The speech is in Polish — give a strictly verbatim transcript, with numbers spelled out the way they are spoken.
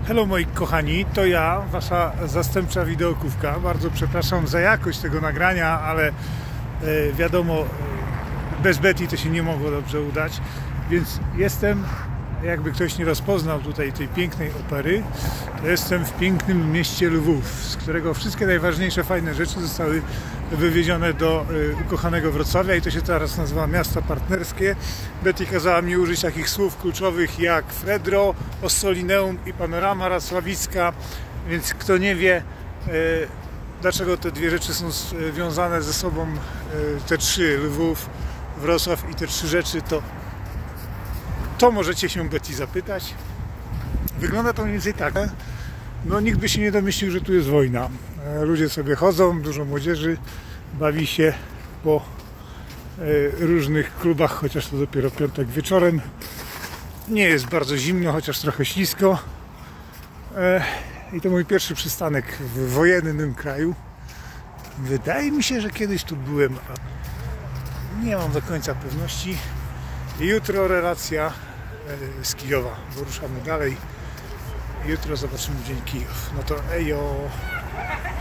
Hello moi kochani, to ja, wasza zastępcza wideokówka. Bardzo przepraszam za jakość tego nagrania, ale e, wiadomo, bez Betty to się nie mogło dobrze udać, więc jestem, jakby ktoś nie rozpoznał tutaj tej pięknej opery, to jestem w pięknym mieście Lwów, z którego wszystkie najważniejsze, fajne rzeczy zostały wywiezione do y, ukochanego Wrocławia i to się teraz nazywa miasto partnerskie. Betty kazała mi użyć takich słów kluczowych jak Fredro, Ossolineum i Panorama Racławicka, więc kto nie wie, y, dlaczego te dwie rzeczy są związane ze sobą, y, te trzy, Lwów, Wrocław i te trzy rzeczy, to to możecie się Betty zapytać. Wygląda to mniej więcej tak. No nikt by się nie domyślił, że tu jest wojna. Ludzie sobie chodzą, dużo młodzieży bawi się po różnych klubach, chociaż to dopiero piątek wieczorem. Nie jest bardzo zimno, chociaż trochę ślisko. I to mój pierwszy przystanek w wojennym kraju. Wydaje mi się, że kiedyś tu byłem, a nie mam do końca pewności. Jutro relacja z Kijowa, bo ruszamy dalej. Jutro zobaczymy dzień Kijów. No to ejo!